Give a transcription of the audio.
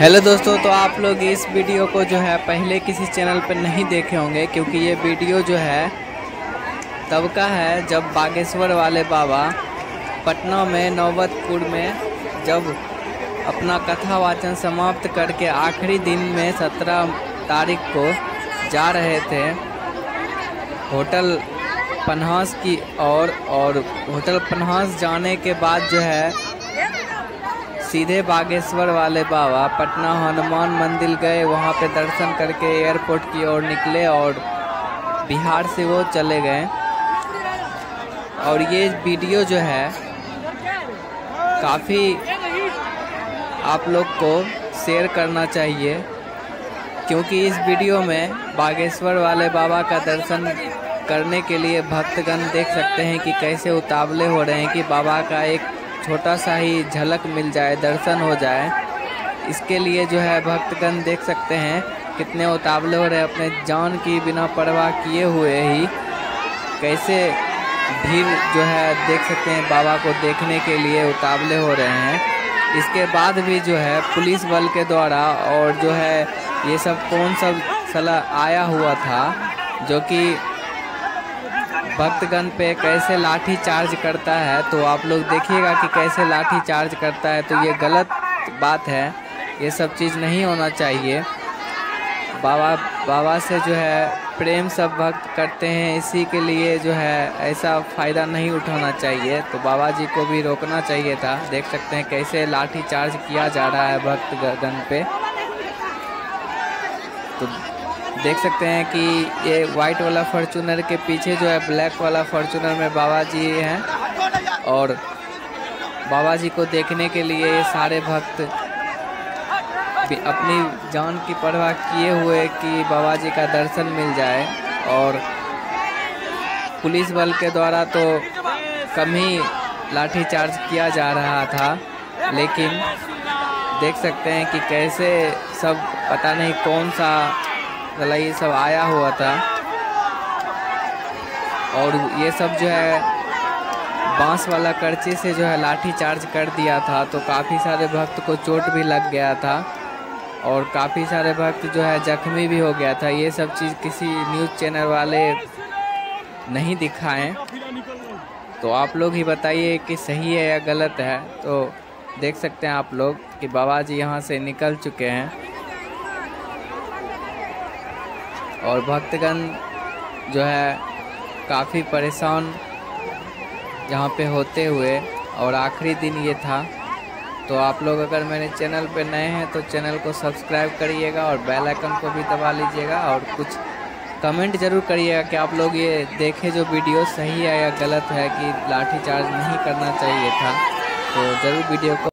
Hello दोस्तों, तो आप लोग इस वीडियो को जो है पहले किसी चैनल पर नहीं देखे होंगे, क्योंकि ये वीडियो जो है तब का है जब बागेश्वर वाले बाबा पटना में नौबतपुर में जब अपना कथा वाचन समाप्त करके आखिरी दिन में 17 तारीख को जा रहे थे होटल पन्हास की और होटल पन्हास जाने के बाद जो है सीधे बागेश्वर वाले बाबा पटना हनुमान मंदिर गए। वहाँ पे दर्शन करके एयरपोर्ट की ओर निकले और बिहार से वो चले गए। और ये वीडियो जो है काफ़ी आप लोग को शेयर करना चाहिए, क्योंकि इस वीडियो में बागेश्वर वाले बाबा का दर्शन करने के लिए भक्तगण देख सकते हैं कि कैसे उतावले हो रहे हैं कि बाबा का एक छोटा सा ही झलक मिल जाए, दर्शन हो जाए। इसके लिए जो है भक्तगण देख सकते हैं कितने उतावले हो रहे हैं, अपने जान की बिना परवाह किए हुए ही कैसे भीड़ जो है देख सकते हैं बाबा को देखने के लिए उतावले हो रहे हैं। इसके बाद भी जो है पुलिस बल के द्वारा और जो है ये सब कौन सब सलाह आया हुआ था जो कि भक्तगण पे कैसे लाठी चार्ज करता है, तो आप लोग देखिएगा कि कैसे लाठी चार्ज करता है। तो ये गलत बात है, ये सब चीज़ नहीं होना चाहिए। बाबा से जो है प्रेम सब भक्त करते हैं, इसी के लिए जो है ऐसा फ़ायदा नहीं उठाना चाहिए। तो बाबा जी को भी रोकना चाहिए था। देख सकते हैं कैसे लाठी चार्ज किया जा रहा है भक्तगण पे। तो देख सकते हैं कि ये वाइट वाला फॉर्च्यूनर के पीछे जो है ब्लैक वाला फॉर्च्यूनर में बाबा जी हैं, और बाबा जी को देखने के लिए ये सारे भक्त अपनी जान की परवाह किए हुए कि बाबा जी का दर्शन मिल जाए। और पुलिस बल के द्वारा तो कम ही लाठी चार्ज किया जा रहा था, लेकिन देख सकते हैं कि कैसे सब पता नहीं कौन सा ये सब आया हुआ था। और ये सब जो है बांस वाला करची से जो है लाठी चार्ज कर दिया था, तो काफ़ी सारे भक्त को चोट भी लग गया था और काफ़ी सारे भक्त जो है जख्मी भी हो गया था। ये सब चीज़ किसी न्यूज़ चैनल वाले नहीं दिखाएं, तो आप लोग ही बताइए कि सही है या गलत है। तो देख सकते हैं आप लोग कि बाबा जी यहाँ से निकल चुके हैं और भक्तगण जो है काफ़ी परेशान यहाँ पे होते हुए, और आखिरी दिन ये था। तो आप लोग अगर मेरे चैनल पे नए हैं तो चैनल को सब्सक्राइब करिएगा और बेल आइकन को भी दबा लीजिएगा, और कुछ कमेंट ज़रूर करिएगा कि आप लोग ये देखें जो वीडियो सही है या गलत है, कि लाठी चार्ज नहीं करना चाहिए था। तो ज़रूर वीडियो को